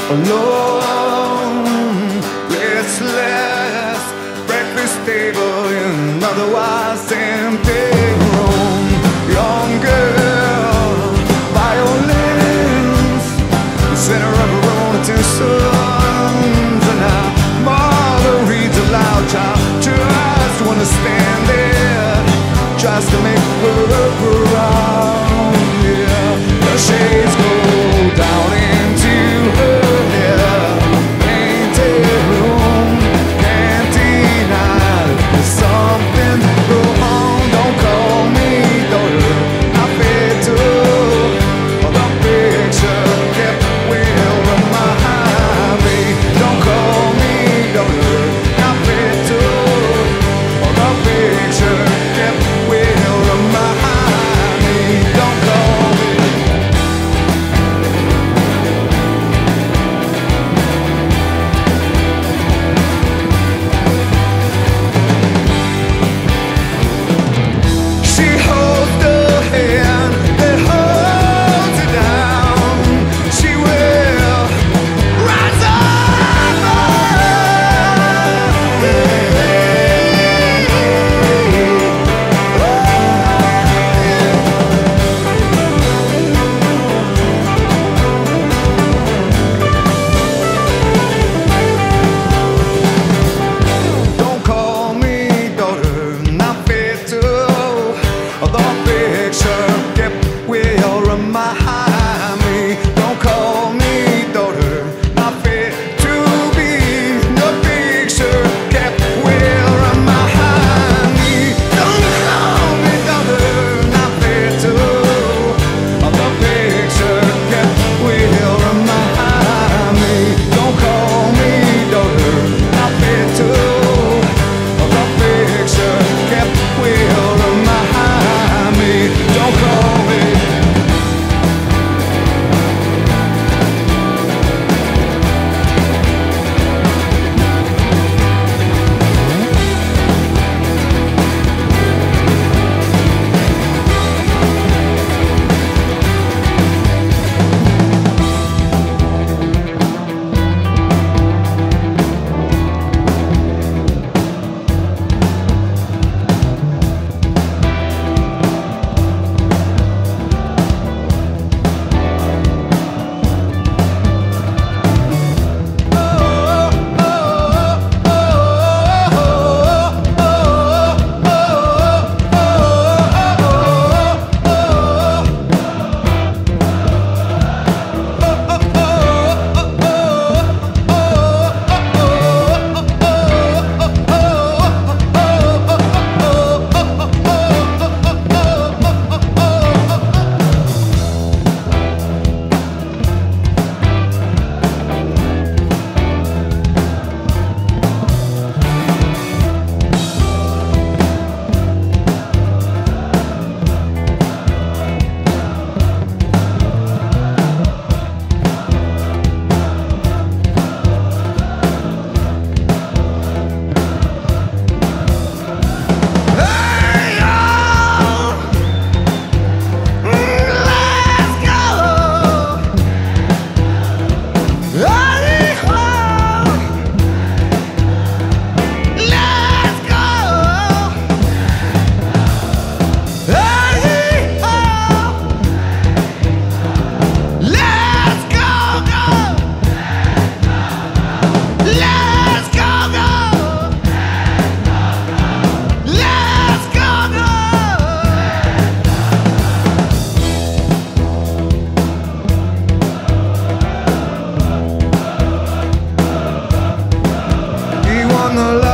alone, restless, breakfast table in otherwise empty room. Young girl, violins, center of a room with two sons, and now mother reads aloud. Child tries to understand it, tries to make her proud. Yeah, the shades go down into her head. Painted room, canteen night. There's something wrong. Don't call me daughter, I fed to the picture kept will remind me. Don't call me daughter, I fed to the picture kept will remind me. Don't call me. She holds the hand that holds her down. She will rise up. Don't call me daughter, not fit to the picture kept will remind me. Don't call me daughter, not fit to be the picture kept will remind me. Don't call me daughter, not fit to the picture kept will remind me. Don't call me daughter, not fit to the picture kept will remind me. Don't call me. On the